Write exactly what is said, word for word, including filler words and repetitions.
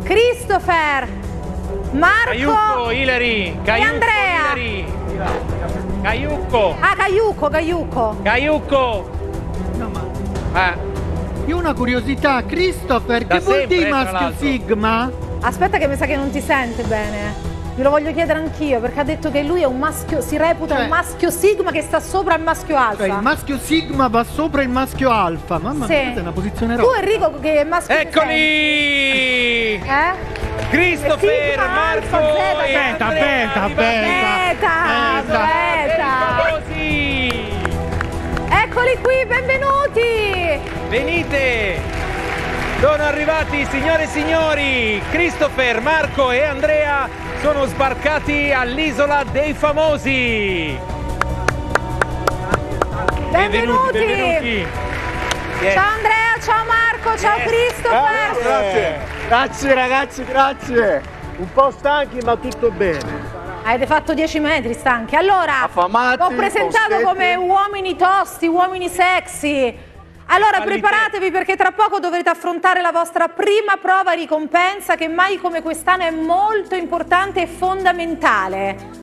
Christopher, Marco, Caiucco, Ilari, Caiucco, e Andrea. Ilari. Caiucco. Ah, Caiucco, Caiucco. Caiucco. No, ma... Ah. Io ho una curiosità, Christopher, Da che vuol sempre, dire tra maschio l'altro. sigma? Aspetta che mi sa che non ti sente bene. Glielo voglio chiedere anch'io, perché ha detto che lui è un maschio, si reputa Cioè- un maschio sigma che sta sopra il maschio alfa. Cioè il maschio sigma va sopra il maschio alfa. Mamma Sì. mia, questa è una posizione Tu rossa. Enrico che è maschio che Eccoli! sei? Eh? Christopher, Sigma, Marco alfa, e zeta, Andrea, beta, arrivati. Beta, Beta. beta. Così. Eccoli qui, benvenuti. Venite! Sono arrivati, signore e signori! Christopher, Marco e Andrea sono sbarcati all'Isola dei Famosi! Benvenuti. benvenuti! Yes. Ciao Andrea, ciao Marco, ciao Yes. Christopher. Grazie, grazie ragazzi, grazie. Un po' stanchi ma tutto bene. Avete fatto dieci metri stanchi. Allora, Affamati, ho presentato postetti. come uomini tosti, uomini sexy. Allora Qualità. preparatevi perché tra poco dovrete affrontare la vostra prima prova ricompensa che mai come quest'anno è molto importante e fondamentale.